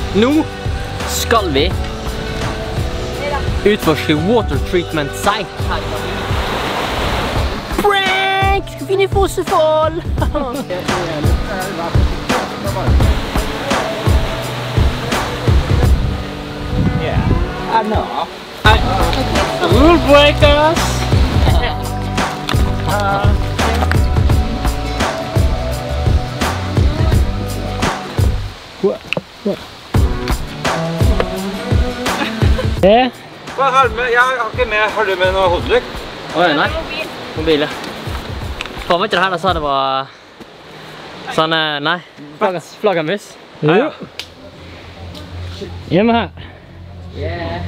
Nå skal vi utforske water treatment site her i Madrid. Prank! Skal finne fossefall! I know. Rule breakers! Hva har du med? Jeg har ikke med. Har du med noe hodetrykk? Oi, nei. Mobil, ja. Faen, var ikke det her da sa det var sånn, nei, flaggermus? Jo. Hjemme her. Yeah.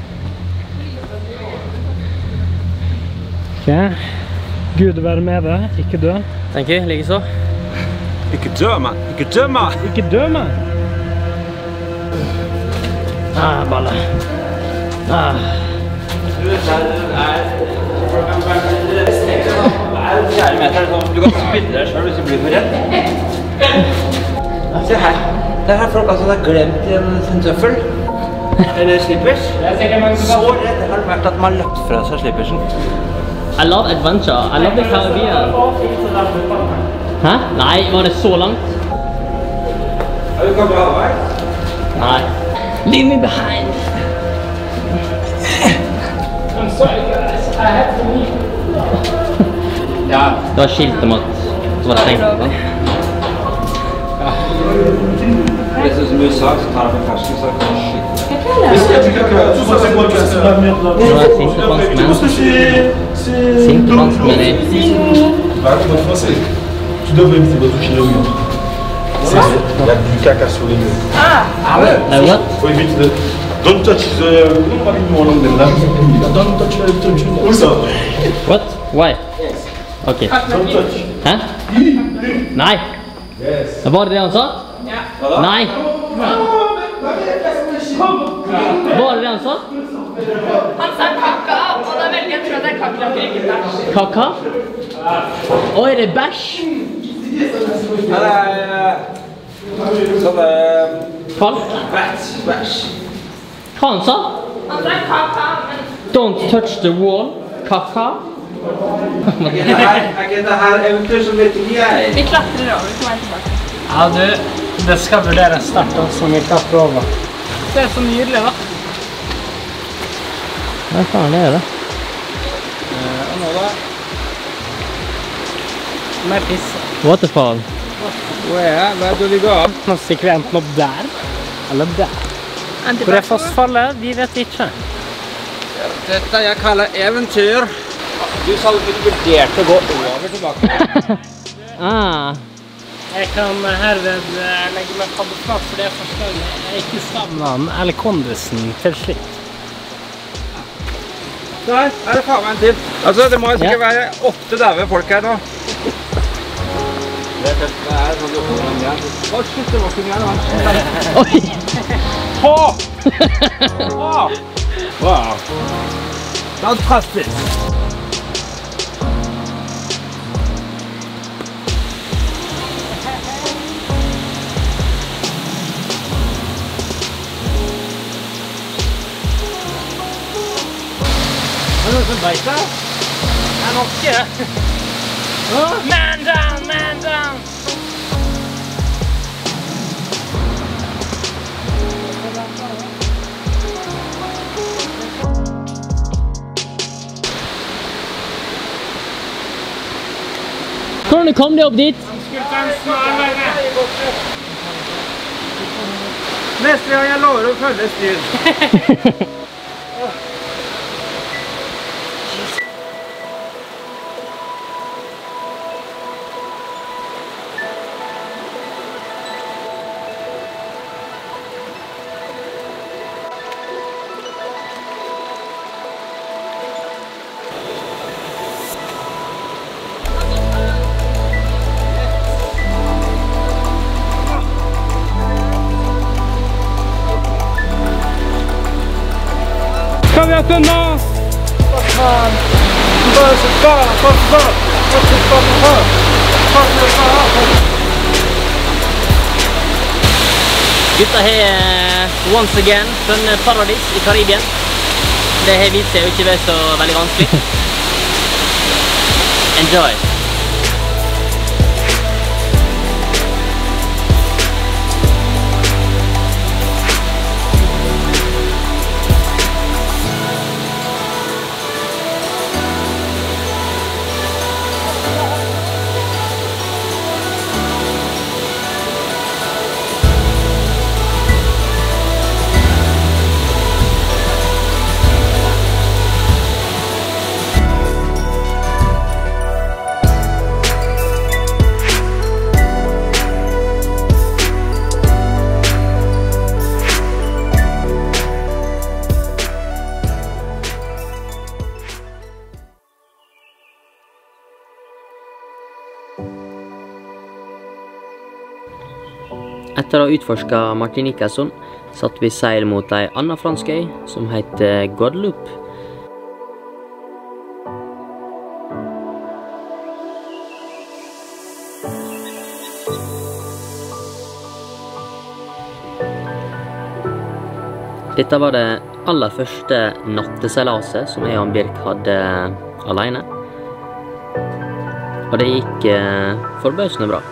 Ok. Gud være med deg, ikke dø. Thank you, like så. Ikke dø, mann. Ikke dø, mann. Ikke dø, mann. Balle. Du kan spille deg selv hvis du blir for redd. Se her. Det her folk altså har glemt i en tøffel. Eller slippers. Så redd har det vært at man har løpt fra seg slippersen. I love adventure. I love the Caribbean. Hæ? Nei, var det så langt? Ja, du kan bra vei. Nei. Leave me behind. I'm sorry guys, I have to leave. Ja. Det var skilt om at det var stengt. Det er som USA, så tar jeg på fersken, så kan jeg skyte. Det var sinte franskmenn. Sinte franskmenn i... Tu devrais éviter de toucher le mur. Il y a du caca sur les murs. What? Faut éviter de... Don't touch the... Comment on va dire en anglais? Don't touch the... Où ça? What? Why? Ok. Don't touch. Hæ? Nei. Var det det han sa? Ja. Nei. Var det det han sa? Han sa kaka, og da velger jeg å tro at det er kakerlakker, ikke bæsj. Kaka? Å, er det bæsj? Ja, det er sånn Kalk? bæsj. Hva han sa? Han sa kaka, men... Don't touch the wall. Kaka? Er ikke det her eventyr som vet ikke jeg? Vi klatrer over, kom jeg tilbake. Ja, du, det skal vurderes sterkt også om vi klapper over. Det er så nydelig, da. Hva faen er det? Og nå da. Mer piss. Waterfall. Hva er det du ligger av? Nå stikker vi enten opp der, eller der. Hvor er fossfallet? Vi vet ikke. Dette jeg kaller eventyr. Du sa du vurderte å gå over tilbake. Jeg kan herved legge meg på plass, for det forstår ikke stammen eller kondusen til slikt. Der er det faen meg en til. Altså, det må jo sikkert være 8 dave folk her nå. Det er sånn du får den igjen. Å, shit, det var ikke igjen. Oi! Wow. Fantastisk. Er det noen som vet det? Det er nok ikke. Man down, man down! Hvordan kom det opp dit? Skulle ta en snarvei. Neste gang jeg lover å følge styr. Skal vi etter nå? Gutta har once again funnet paradis i Karibien. Det har vist seg jo ikke være så veldig vanskelig. Enjoy! Etter å ha utforsket Martinique-øyen, satt vi seil mot en annen fransk øy som heter Guadeloupe. Dette var det aller første natteseilaset som jeg og Birk hadde alene. Og det gikk forbausende bra.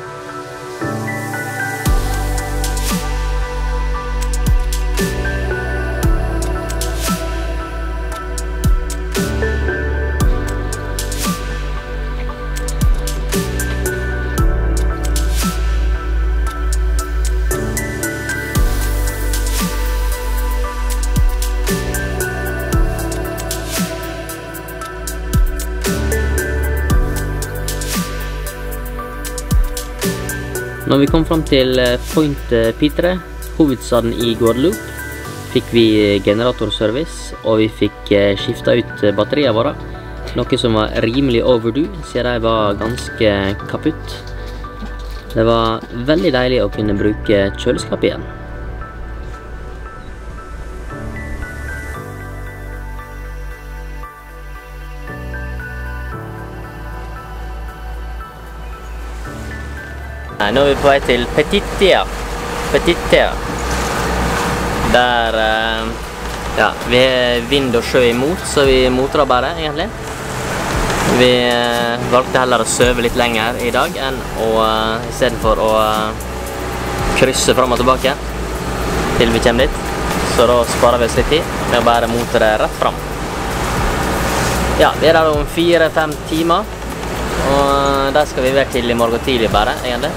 Når vi kom frem til Pointe Pitre, hovedstaden i Guadeloupe, fikk vi generatorservice, og vi fikk skiftet ut batteriene våre. Noe som var rimelig overdue, siden de var ganske kaputt. Det var veldig deilig å kunne bruke kjøleskapet igjen. Nå er vi på vei til Petite. Der ja, vi har vind og sjø imot, så vi motrer bare, egentlig. Vi valgte heller å søve litt lenger i dag enn i stedet for å krysse fram og tilbake til vi kommer dit. Så da sparer vi oss litt tid med å bare motre rett fram. Ja, vi er der om 4-5 timer, og der skal vi være til i morgen tidlig bare, egentlig.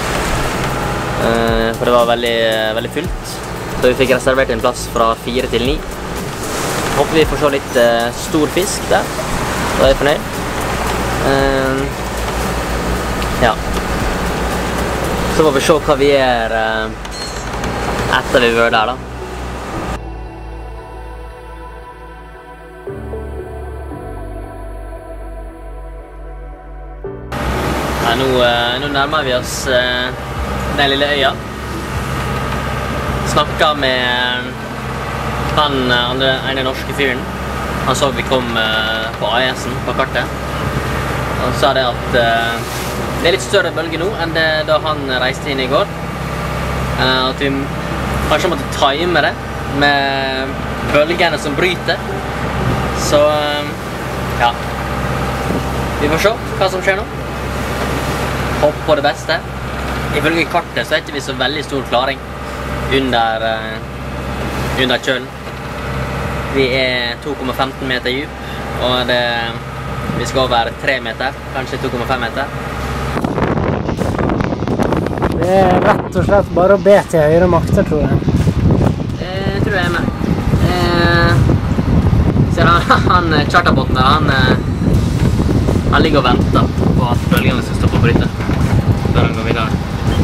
For det var veldig fullt, så vi fikk reservert en plass fra 4 til 9. Håper vi får se litt stor fisk der, da er jeg fornøyd. Ja. Så får vi se hva vi gjør etter vi var der da. Ja, nå nærmer vi oss den lille øya. Snakket med han ene norske fyren. Han så vi kom på AES-en på kartet. Han sa det at det er litt større bølge nå enn det da han reiste inn i går. At vi kanskje måtte time det med bølgene som bryter. Så ja, vi får se hva som skjer nå. Håper på det beste. Ifølge kartet så er ikke vi så veldig stor klaring under kjølen. Vi er 2,15 meter dyp, og vi skal over 3 meter, kanskje 2,5 meter. Det er rett og slett bare å be til høyre makter, tror jeg. Det tror jeg er med. Ser han charterbotten der, han ligger og venter på at bølgene skal stoppe å bryte. Før han går videre.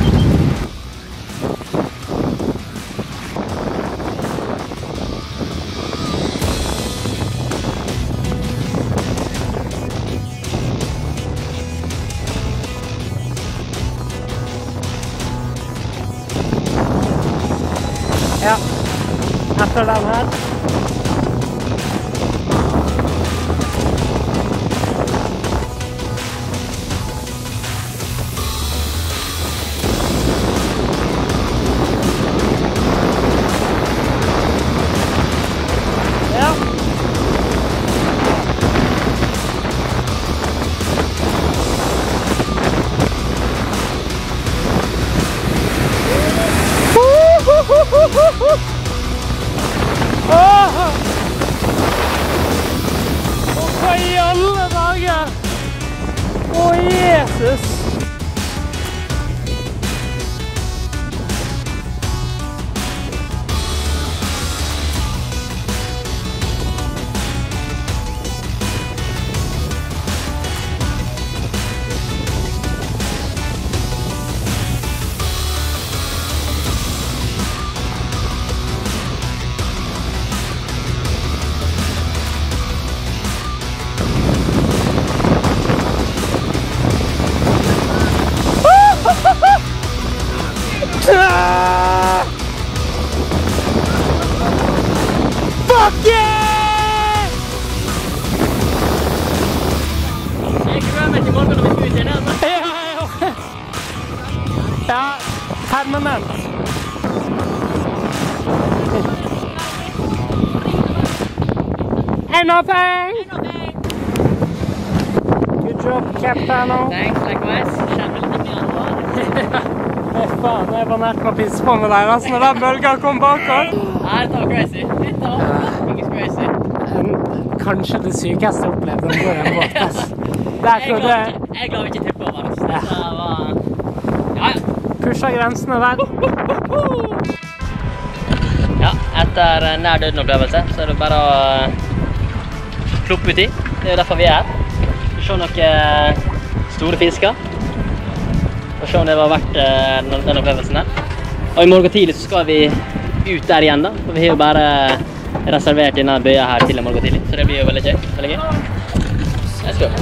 Ja, etter den her. dager! Å, Jesus! Fuck yeah! Jeg gruer meg til morgen når vi skal ut igjen, altså. Ja, permanent. Ain't nothing! Good job, Capitano. Thanks, likewise. Kjenner litt mye annet. Faen, jeg var nært med å pisse på med deg, altså, når den bølgen kom bak oss. Nei, det var crazy. Litt da, fucking crazy. Kanskje det sykeste jeg opplevde når jeg var båt, ass. Der trodde Jeg er glad vi ikke tippet over, altså. Det var... Ja. Pusha grensene der. Ja, etter nær døden opplevelse, så er det bare å ploppe uti. Det er derfor vi er her. Vi ser noen store fisker. Og se om det var verdt den opplevelsen her. Og i morgen tidlig så skal vi ut der igjen da. For vi har jo bare reservert denne bøya her til i morgen tidlig. Så det blir jo veldig gøy. Veldig gøy. Let's go.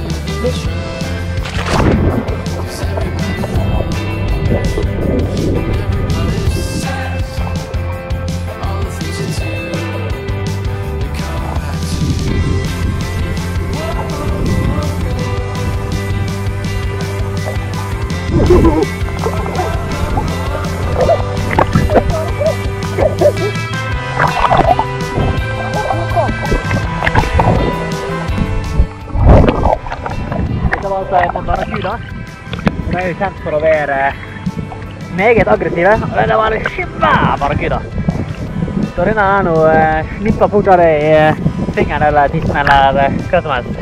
Det var altså en barracuda. De er jo kjent for å være meget aggressive. Og det var en svær barracuda. Så denne er nå snipper fortere i fingeren eller tissen eller hva som helst.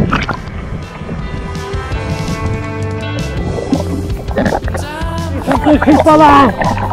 Skippa deg!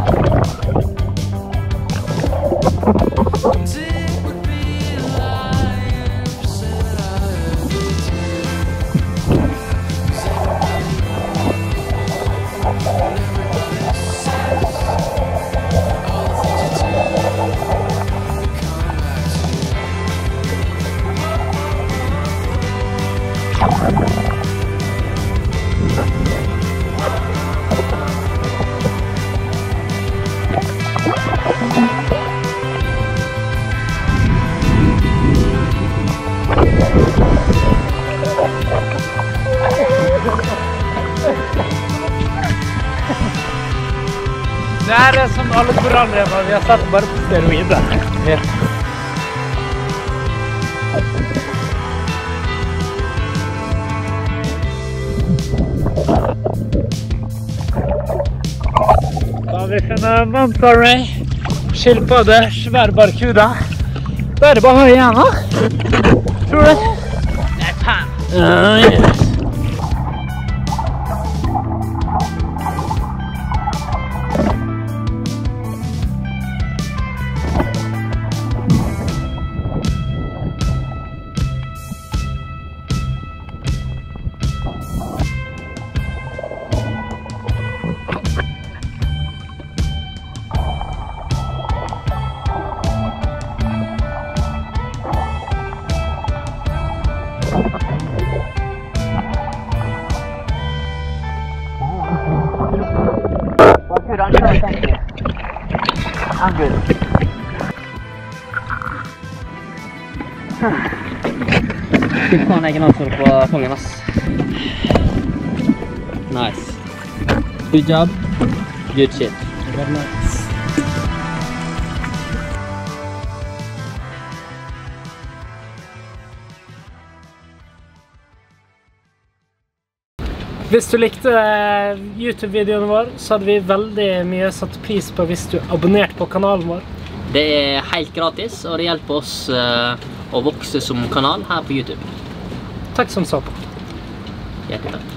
Det her er som alle korallrever vi har sett bare på steroider. Ja. Da har vi funnet manta ray, skilpadde, svær barracuda. Da er det bare å ha igjen da. Tror du det? Det er fan. Yes. Thank you. I'm good. Fy faen, jeg er nansår på kongen, ass. Nice. Good job. Good shit. Very nice. Hvis du likte YouTube-videoen vår, så hadde vi veldig mye satt pris på hvis du abonnerte på kanalen vår. Det er helt gratis, og det hjelper oss å vokse som kanal her på YouTube. Takk som så på. Hjertelig takk.